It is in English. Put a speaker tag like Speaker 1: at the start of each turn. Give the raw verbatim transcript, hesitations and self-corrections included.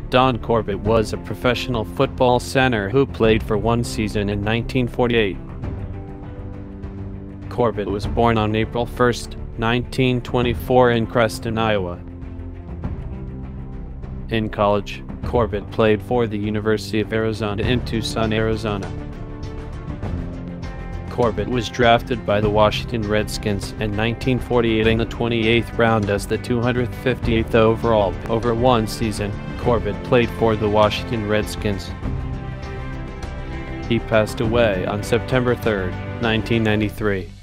Speaker 1: Don Corbitt was a professional football center who played for one season in nineteen forty-eight. Corbitt was born on April first, nineteen twenty-four in Creston, Iowa. In college, Corbitt played for the University of Arizona in Tucson, Arizona. Corbitt was drafted by the Washington Redskins in nineteen forty-eight in the twenty-eighth round as the two hundred fifty-eighth overall pick. Over one season, Corbitt played for the Washington Redskins. He passed away on September third, nineteen ninety-three.